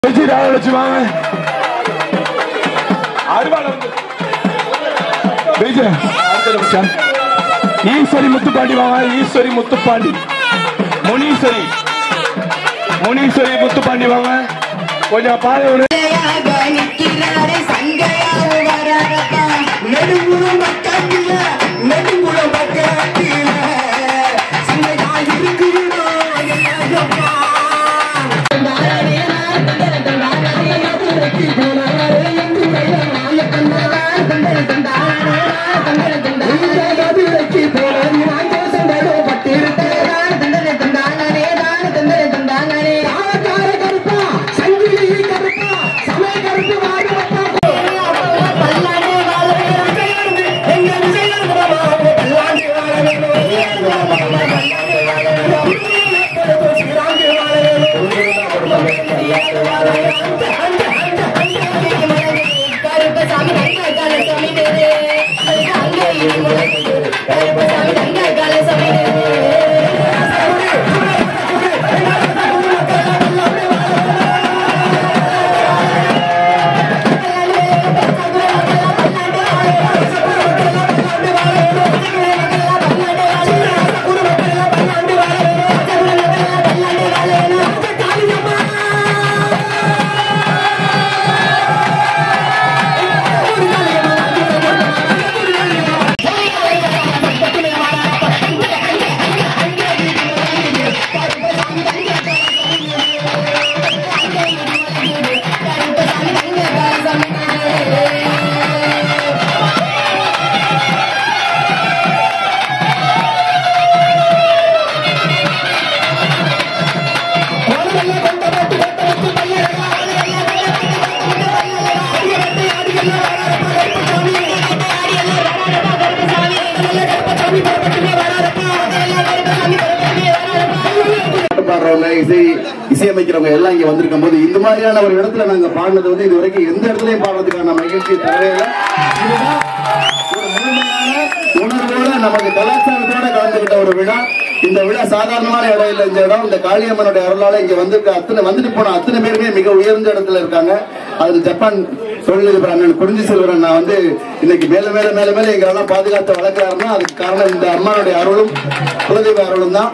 ஈஸ்வரி முத்துப்பாண்டி வாங்க. ஈஸ்வரி முத்துப்பாண்டி, முனீஸ்வரி முத்துப்பாண்டி வாங்க. கொஞ்சம் பாரு. இசையமைக்கிறவங்க எல்லாம் இங்க வந்திருக்கும் போது இந்த மாதிரியான ஒரு இடத்துல நாங்க பாடினது வந்து இது வரைக்கும் எந்த இடத்துலயும் பாடுறதுக்கான மகிழ்ச்சி தேவையில்லை. ஒரு முழுமையான உணர்வோட நமக்கு கலாச்சாரத்தோட கலந்துகிட்ட ஒரு விழா. இந்த விழா சாதாரணமான இடம் இல்லை. இந்த இடம் இந்த காளியம்மனுடைய அருளால இங்க வந்துட்டு போன அத்தனை பேருமே மிக உயர்ந்த இடத்துல இருக்காங்க. அதுல ஜப்பான் தொழிலதிபர் அண்ணன் குறிஞ்சி செல்வரன் நான் வந்து இன்னைக்கு மேல மேல மேல மேல எங்களெல்லாம் பாதுகாத்து வளர்க்கிறாருன்னா அதுக்கு காரணம் இந்த அம்மானுடைய அருளும் குலதெய்வ அருளும் தான்.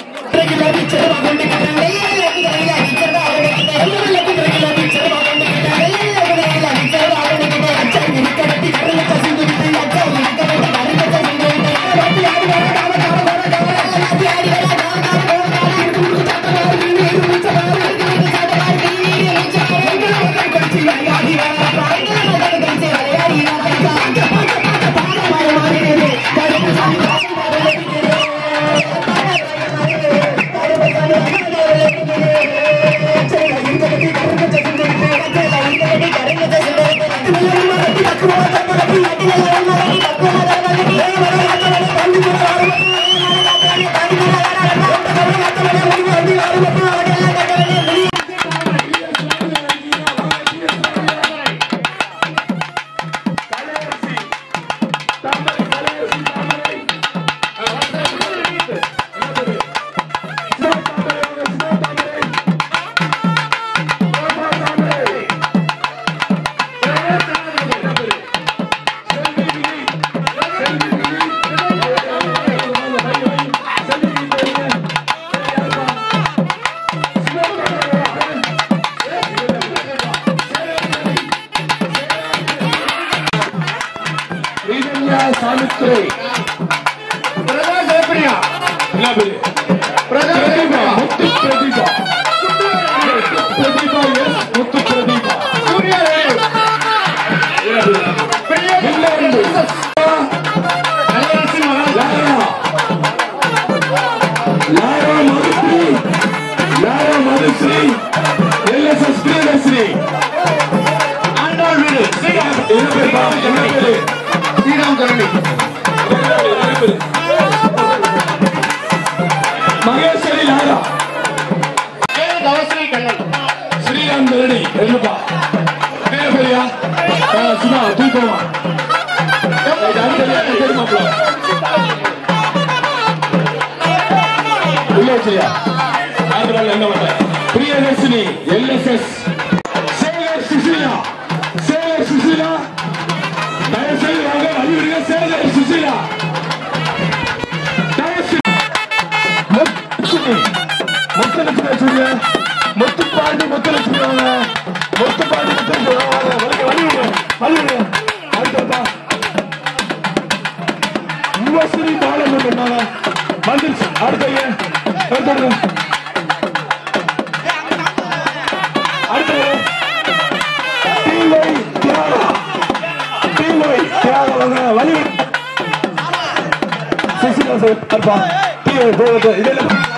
பிரியதர்ஷினி LSS முத்துப்பாண்டி முத்துலட்சுமி வாங்க. முத்துப்பாண்டி முத்துலட்சுமி வாங்க. வலிவிடு. அடுத்ததா யுவஸ்ரீ பாலன் பண்ணாங்க. வந்துருச்சு. அடுத்தது தியாக வலி இதெல்லாம்